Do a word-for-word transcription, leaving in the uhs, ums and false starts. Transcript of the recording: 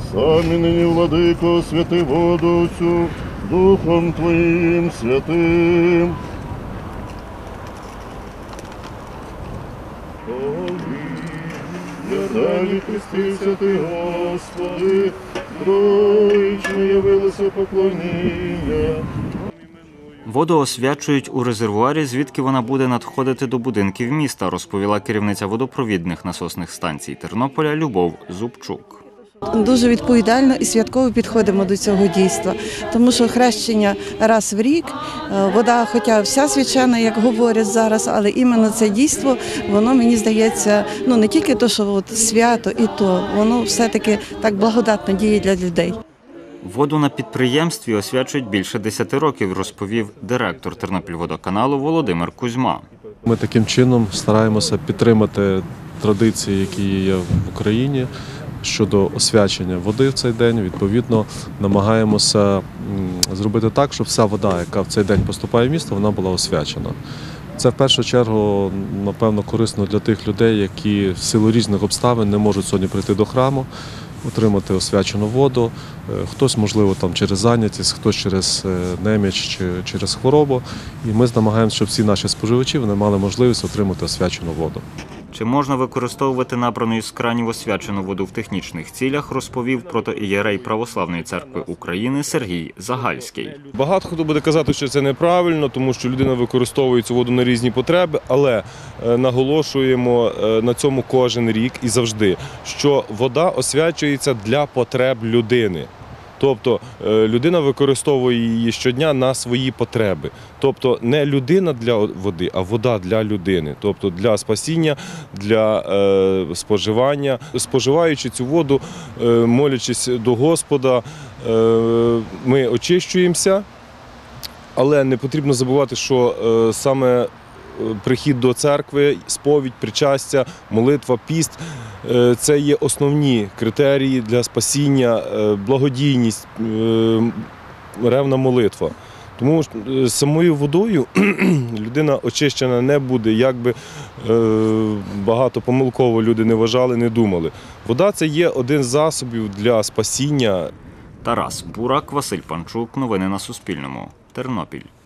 Самі нині, владико, освяти воду цю Духом Твоїм святим. Далі хрестився ти, Господи, Троїчне явилося поклоніння. Воду освячують у резервуарі, звідки вона буде надходити до будинків міста, розповіла керівниця водопровідних насосних станцій Тернополя Любов Зубчук. Дуже відповідально і святково підходимо до цього дійства, тому що хрещення раз в рік, вода, хоча вся свячена, як говорять зараз, але іменно це дійство, воно, мені здається, ну не тільки то, що от свято і то, воно все-таки так благодатно діє для людей. Воду на підприємстві освячують більше десяти років, розповів директор Тернопільводоканалу Володимир Кузьма. Ми таким чином стараємося підтримати традиції, які є в Україні щодо освячення води в цей день. Відповідно, намагаємося зробити так, щоб вся вода, яка в цей день поступає в місто, вона була освячена. Це в першу чергу, напевно, корисно для тих людей, які в силу різних обставин не можуть сьогодні прийти до храму, отримати освячену воду. Хтось, можливо, там через зайнятість, хтось через неміч чи через хворобу. І ми намагаємося, щоб всі наші споживачі вони мали можливість отримати освячену воду. Чи можна використовувати набрану із кранів освячену воду в технічних цілях, розповів протоієрей Православної церкви України Сергій Загальський. Багато хто буде казати, що це неправильно, тому що людина використовує цю воду на різні потреби, але наголошуємо на цьому кожен рік і завжди, що вода освячується для потреб людини. Тобто людина використовує її щодня на свої потреби. Тобто не людина для води, а вода для людини. Тобто для спасіння, для е, споживання. Споживаючи цю воду, е, молячись до Господа, е, ми очищуємося, але не потрібно забувати, що е, саме прихід до церкви, сповідь, причастя, молитва, піст – це є основні критерії для спасіння, благодійність, ревна молитва. Тому самою водою людина очищена не буде, як би багато помилково люди не вважали, не думали. Вода – це є один з засобів для спасіння. Тарас Бурак, Василь Панчук. Новини на Суспільному. Тернопіль.